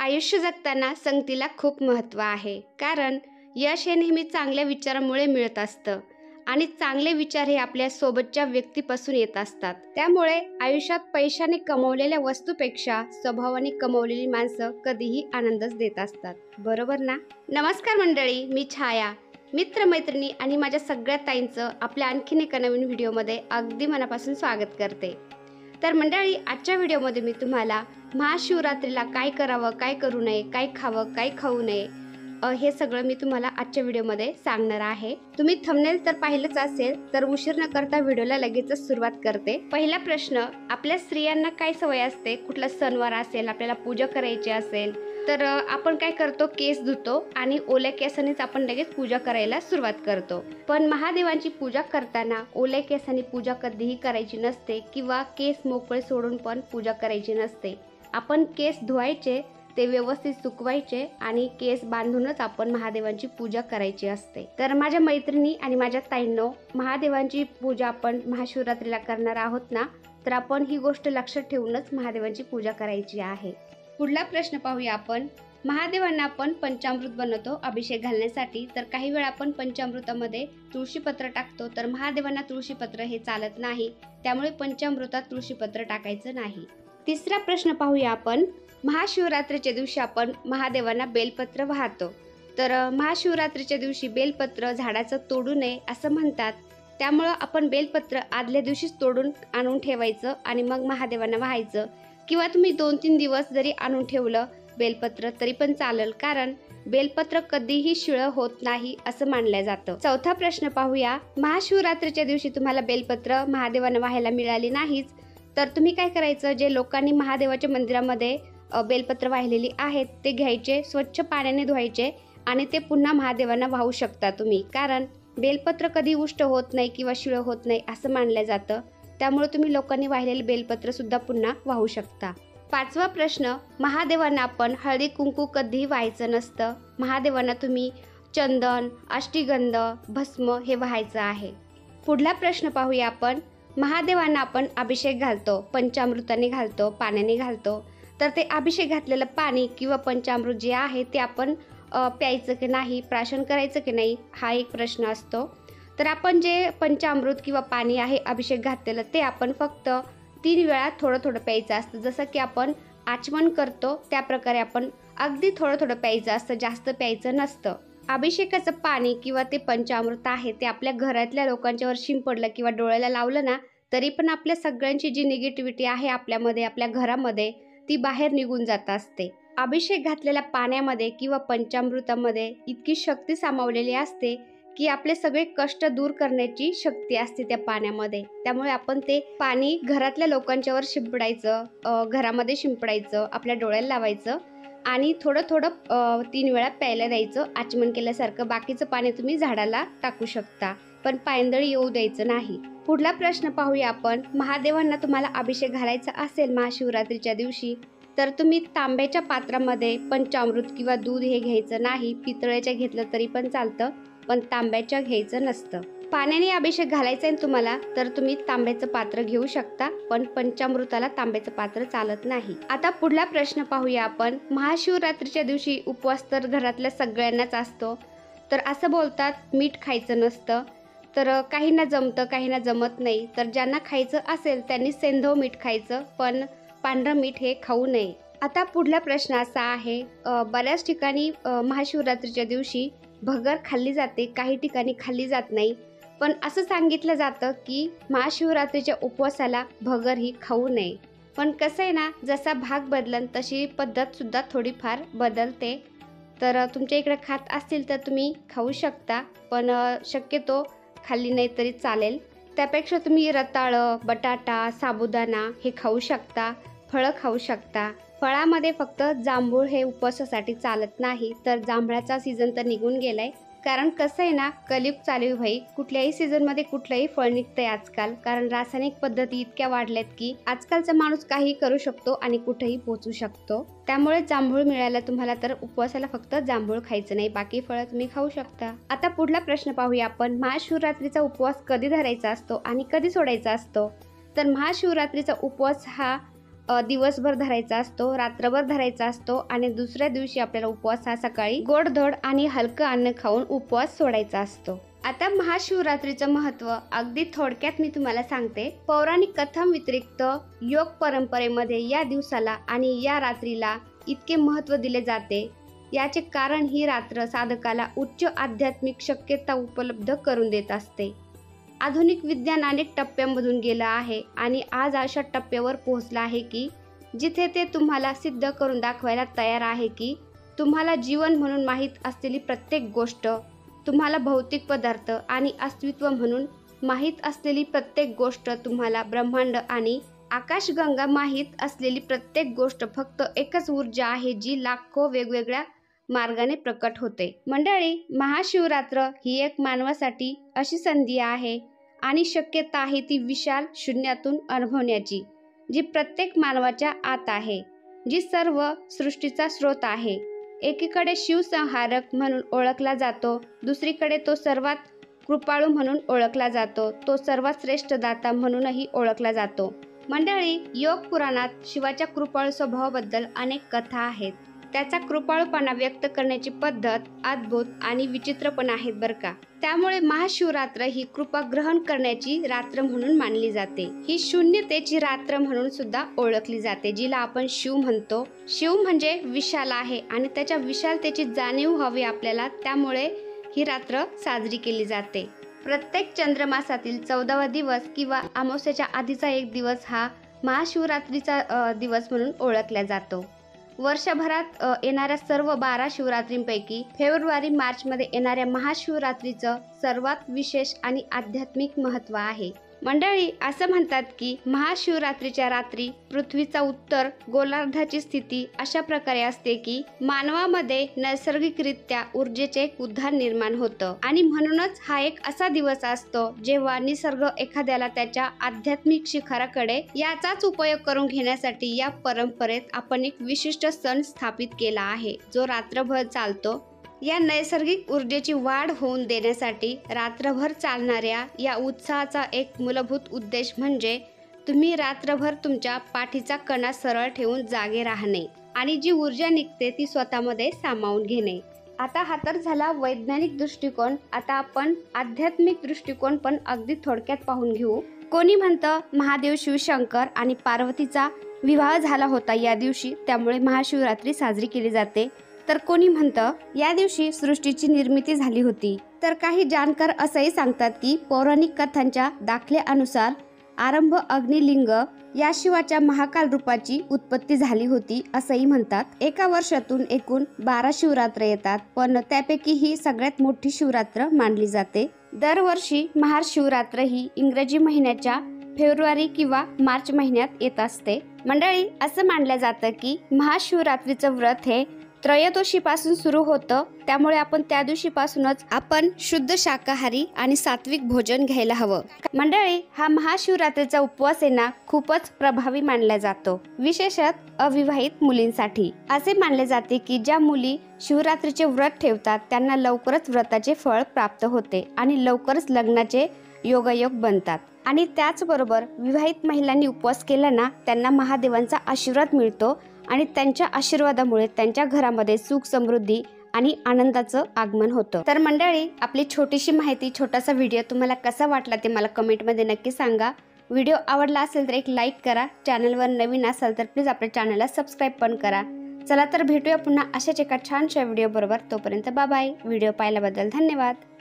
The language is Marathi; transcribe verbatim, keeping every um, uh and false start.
आयुष्य जगताना संगतीला खूप महत्त्व आहे, कारण यश हे नेहमी चांगल्या विचारामुळे मिळत असतं आणि चांगले विचार हे आपल्या सोबतच्या व्यक्तीपासून येत असतात. त्यामुळे आयुष्यात पैशाने कमवलेल्या वस्तूपेक्षा स्वभावाने कमवलेली माणसं कधीही आनंदच देत असतात, बरोबर ना? नमस्कार मंडळी, मी छाया. मित्रमैत्रिणी आणि माझ्या सगळ्या ताईंचं आपल्या आणखीन एका नवीन व्हिडिओमध्ये अगदी मनापासून स्वागत करते. तर मंडळी, आजच्या व्हिडिओमध्ये मी तुम्हाला महाशिवरात्रीला काय करावं, काय करू नये, काय खावं, काय खाऊ नये, हे सगळं मी तुम्हाला आजच्या व्हिडिओमध्ये सांगणार आहे. तुम्ही थंबनेल तर पाहिलंच असेल, तर उशीर न करता व्हिडिओला लगेचच सुरुवात करते. पहिला प्रश्न, आपल्या स्त्रियांना काय सवय असते? कुठला सणवार असेल, आपल्याला पूजा करायची असेल तर आपण काय करतो, केस धुतो आणि ओल्या केसानेच आपण लगेच पूजा करायला सुरुवात करतो. पण महादेवांची पूजा करताना ओल्या केसाने पूजा कधीही करायची नसते किंवा केस मोकळे सोडून पण पूजा करायची नसते. आपण केस धुवायचे, ते व्यवस्थित सुकवायचे आणि केस बांधूनच आपण महादेवांची पूजा करायची असते. तर माझ्या मैत्रिणी आणि माझ्या ताईंनो, महादेवांची पूजा आपण महाशिवरात्रीला करणार आहोत ना, तर आपण ही गोष्ट लक्षात ठेवूनच महादेवांची पूजा करायची आहे. पुढला प्रश्न पाहूया आपण. महादेवांना आपण पंचामृत बनवतो अभिषेक घालण्यासाठी, तर काही वेळा आपण पंचामृतामध्ये तुळशीपत्र टाकतो, तर महादेवांना तुळशीपत्र हे चालत नाही, त्यामुळे पंचामृतात तुळशीपत्र टाकायचं नाही. तिसरा प्रश्न पाहूया आपण. महाशिवरात्रीच्या दिवशी आपण महादेवांना बेलपत्र वाहतो, तर महाशिवरात्रीच्या दिवशी बेलपत्र झाडाचं तोडू नये असं म्हणतात. त्यामुळं आपण बेलपत्र आदल्या दिवशीच तोडून आणून ठेवायचं आणि मग महादेवांना वाहायचं, किंवा तुम्ही दोन तीन दिवस जरी आणून ठेवलं बेलपत्र तरी पण चालेल, कारण बेलपत्र कधीही शिळं होत नाही असं मानलं जातं. चौथा प्रश्न पाहूया. महाशिवरात्रीच्या दिवशी तुम्हाला बेलपत्र महादेवांना वाहायला मिळाली नाहीच, तर तुम्ही काय करायचं, जे लोकांनी महादेवाच्या मंदिरामध्ये बेलपत्र वाहिलेली आहेत ते घ्यायचे, स्वच्छ पाण्याने धुवायचे आणि ते पुन्हा महादेवांना वाहू शकता तुम्ही, कारण बेलपत्र कधी उष्ट होत नाही किंवा शिळं होत नाही असं मानलं जातं. त्यामुळे तुम्ही लोकांनी वाहिलेले बेलपत्र सुद्धा पुन्हा वाहू शकता. पाचवा प्रश्न, महादेवांना आपण हळदी कुंकू कधीही व्हायचं नसतं. महादेवांना तुम्ही चंदन, अष्टगंध, भस्म हे व्हायचं आहे. पुढला प्रश्न पाहूया आपण. महादेवांना आपण अभिषेक घालतो, पंचामृताने घालतो, पाण्याने घालतो, तर ते अभिषेक घातलेलं पाणी किंवा पंचामृत जे आहे ते आपण प्यायचं की नाही, प्राशन करायचं की नाही, हा एक प्रश्न असतो. तर आपण जे पंचामृत किंवा पाणी आहे अभिषेक घातलेलं, ते आपण फक्त तीन वेळा थोडं थोडं प्यायचं असतं. जसं की आपण आचमन करतो त्या प्रकारे आपण अगदी थोडं थोडं प्यायचं असतं, जास्त प्यायचं नसतं. अभिषेकाचं पाणी किंवा ते पंचामृत आहे ते आपल्या घरातल्या लोकांच्यावर शिंपडलं किंवा डोळ्याला लावलं ना, तरी पण आपल्या सगळ्यांची जी निगेटिव्हिटी आहे आपल्यामध्ये, आपल्या घरामध्ये, ती बाहेर निघून जात असते. अभिषेक घातलेल्या पाण्यामध्ये किंवा पंचामृतामध्ये इतकी शक्ती सामावलेली असते की आपले सगळे कष्ट दूर करण्याची शक्ती असते त्या पाण्यामध्ये. त्यामुळे आपण ते पाणी घरातल्या लोकांच्यावर शिंपडायचं, घरामध्ये शिंपडायचं, आपल्या डोळ्याला लावायचं आणि थोडं थोडं तीन वेळा प्यायला द्यायचं आचमन केल्यासारखं. बाकीचं पाणी तुम्ही झाडाला टाकू शकता, पण पायंदळी येऊ द्यायचं नाही. पुढला प्रश्न पाहूया आपण. महादेवांना तुम्हाला अभिषेक घालायचा असेल महाशिवरात्रीच्या दिवशी, तर तुम्ही तांब्याच्या पात्रामध्ये पंचामृत किंवा दूध हे घ्यायचं नाही. पितळेच्या घेतलं तरी पण चालतं, पण तांब्याच्या घ्यायचं नसतं. पाण्याने अभिषेक घालायचा आहे तुम्हाला, तर तुम्ही तांब्याचं पात्र घेऊ शकता, पण पंचामृताला तांब्याचं पात्र चालत नाही. आता पुढला प्रश्न पाहूया आपण. महाशिवरात्रीच्या दिवशी उपवास तर घरातल्या सगळ्यांनाच असतो, तर असं बोलतात मीठ खायचं नसतं, तर काहींना जमतं, काहींना जमत नाही. तर ज्यांना खायचं असेल त्यांनी सेंधव मीठ खायचं, पण पांढरं मीठ हे खाऊ नये. आता पुढला प्रश्न असा आहे, बऱ्याच ठिकाणी महाशिवरात्रीच्या दिवशी भगर खाल्ली जाते, काही ठिकाणी खाल्ली जात नाही. पण असं सांगितलं जातं की महाशिवरात्रीच्या उपवासाला भगर ही खाऊ नये. पण कसं आहे ना, जसा भाग बदलन तशी पद्धत सुद्धा थोडीफार बदलते. तर तुमच्या इकडे खात असतील तर तुम्ही खाऊ शकता, पण शक्यतो खाल्ली नाही तरी चालेल. त्यापेक्षा तुम्ही रताळं, बटाटा, साबुदाणा हे खाऊ शकता, फळं खाऊ शकता. फळामध्ये फक्त जांभूळ हे उपवासासाठी चालत नाही, तर जांभळाचा सीझन तर निघून गेलाय. कारण कसं आहे ना, कलियुग चालू भाई, कुठल्याही सीझनमध्ये कुठलंही फळ निघतंय आजकाल, कारण रासायनिक पद्धती इतक्या वाढल्यात की आजकालचा माणूस काही करू शकतो आणि कुठेही पोहोचू शकतो. त्यामुळे जांभूळ मिळाला तुम्हाला तर उपवासाला फक्त जांभूळ खायचं नाही, बाकी फळं तुम्ही खाऊ शकता. आता पुढला प्रश्न पाहूया आपण. महाशिवरात्रीचा उपवास कधी धरायचा असतो आणि कधी सोडायचा असतो? तर महाशिवरात्रीचा उपवास हा अ, दिवसभर धरायचा असतो, रात्रभर धरायचा असतो आणि दुसऱ्या दिवशी आपल्याला उपवास हा सकाळी गोडधोड आणि हलकं अन्न खाऊन उपवास सोडायचा असतो. आता महाशिवरात्रीचं महत्त्व अगदी थोडक्यात मी तुम्हाला सांगते. पौराणिक कथा व्यतिरिक्त योग परंपरेमध्ये या दिवसाला आणि या रात्रीला इतके महत्त्व दिले जाते. याचे कारण ही रात्र साधकाला उच्च आध्यात्मिक शक्यता उपलब्ध करून देत असते. आधुनिक विज्ञान अनेक टप्प्यांमधून गेलं आहे आणि आज अशा टप्प्यावर पोहोचला आहे की जिथे ते तुम्हाला सिद्ध करून दाखवायला तयार आहे की तुम्हाला जीवन म्हणून माहीत असलेली प्रत्येक गोष्ट, तुम्हाला भौतिक पदार्थ आणि अस्तित्व म्हणून माहीत असलेली प्रत्येक गोष्ट, तुम्हाला ब्रह्मांड आणि आकाशगंगा माहीत असलेली प्रत्येक गोष्ट फक्त एकच ऊर्जा आहे जी लाखो वेगवेगळ्या मार्गाने प्रकट होते. मंडळी, महाशिवरात्र ही एक मानवासाठी अशी संधी आहे आणि शक्यता आहे ती विशाल शून्यातून अनुभवण्याची, जी प्रत्येक मानवाच्या आत आहे, जी सर्व सृष्टीचा स्रोत आहे. एकीकडे शिवसंहारक म्हणून ओळखला जातो, दुसरीकडे तो सर्वात कृपाळू म्हणून ओळखला जातो, तो सर्वात श्रेष्ठ दाता म्हणूनही ओळखला जातो. मंडळी, योग पुराणात शिवाच्या कृपाळू स्वभावाबद्दल अनेक कथा आहेत. त्याचा कृपाळूपणा व्यक्त करण्याची पद्धत अद्भुत आणि विचित्र पण आहेत बरं का. त्यामुळे महाशिवरात्र ही कृपा ग्रहण करण्याची रात्र म्हणून मानली जाते. ही शून्यतेची रात्र म्हणून सुद्धा ओळखली जाते, जिला आपण शिव म्हणतो. शिव म्हणजे विशाल आहे आणि त्याच्या विशालतेची जाणीव हवी आपल्याला, त्यामुळे ही रात्र साजरी केली जाते. प्रत्येक चंद्रमासातील चौदावा दिवस किंवा अमावस्येच्या आधीचा एक दिवस हा महाशिवरात्रीचा दिवस म्हणून ओळखला जातो. वर्षभरात येणाऱ्या सर्व बारा शिवरात्रींपैकी फेब्रुवारी मार्चमध्ये येणाऱ्या महाशिवरात्रीचं सर्वात विशेष आणि आध्यात्मिक महत्त्व आहे. मंडळी, असं म्हणतात की महाशिवरात्रीच्या रात्री पृथ्वीचा उत्तर गोलार्धाची स्थिती अशा प्रकारे असते की मानवामध्ये नैसर्गिकरित्या ऊर्जेचे एक उद्धार निर्माण होतं आणि म्हणूनच हा एक असा दिवस असतो जेव्हा निसर्ग एखाद्याला त्याच्या आध्यात्मिक शिखराकडे याचाच उपयोग करून घेण्यासाठी या परंपरेत आपण एक विशिष्ट सण स्थापित केला आहे, जो रात्रभर चालतो. या नैसर्गिक ऊर्जेची वाढ होऊन देण्यासाठी रात्रभर चालणाऱ्या या उत्साहाचा एक मूलभूत उद्देश म्हणजे तुम्ही रात्रभर तुमच्या पाठीचा कणा सरळ ठेवून जागे राहणे आणि जी ऊर्जा निघते ती स्वतःमध्ये सामावून घेणे. आता हा तर झाला वैज्ञानिक दृष्टिकोन. आता आपण आध्यात्मिक दृष्टिकोन पण अगदी थोडक्यात पाहून घेऊ. कोणी म्हणतं महादेव शिवशंकर आणि पार्वतीचा विवाह झाला होता या दिवशी, त्यामुळे महाशिवरात्री साजरी केली जाते. तर कोणी म्हणतं या दिवशी सृष्टीची निर्मिती झाली होती. तर काही जाणकार असंही सांगतात की पौराणिक कथांच्या दाखल्यानुसार आरंभ अग्निलिंग या शिवाच्या महाकाल रूपाची उत्पत्ती झाली होती असंही म्हणतात. एका वर्षातून एकूण बारा शिवरात्र येतात, पण त्यापैकी ही सगळ्यात मोठी शिवरात्र मानली जाते. दरवर्षी महाशिवरात्र ही इंग्रजी महिन्याच्या फेब्रुवारी किंवा मार्च महिन्यात येत असते. मंडळी, असं मानलं जातं की महाशिवरात्रीचं व्रत हे त्रयोदशीपासून सुरू होतं, त्यामुळे आपण त्या दिवशीपासूनच आपण शुद्ध शाकाहारी आणि सात्विक भोजन घ्यायला हवं. मंडळी, हा महाशिवरात्रीचा उपवास आहे ना खूपच प्रभावी मानला जातो, विशेषतः अविवाहित मुलींसाठी. असे मानले जाते की ज्या मुली शिवरात्रीचे व्रत ठेवतात त्यांना लवकरच व्रताचे फळ प्राप्त होते आणि लवकरच लग्नाचे योगायोग बनतात. आणि त्याचबरोबर विवाहित महिलांनी उपवास केला ना त्यांना महादेवांचा आशीर्वाद मिळतो आणि त्यांच्या आशीर्वादामुळे त्यांच्या घरामध्ये सुख, समृद्धी आणि आनंदाचं आगमन होतं. तर मंडळी, आपली छोटीशी माहिती, छोटासा व्हिडिओ तुम्हाला कसा वाटला ते मला कमेंटमध्ये नक्की सांगा. व्हिडिओ आवडला असेल तर एक लाईक करा. चॅनलवर नवीन असाल तर प्लीज आपल्या चॅनलला सबस्क्राईब पण करा. चला तर भेटूया पुन्हा अशाच एका छानशा व्हिडिओ बरोबर. तोपर्यंत बाय बाय. व्हिडिओ पाहिल्याबद्दल धन्यवाद.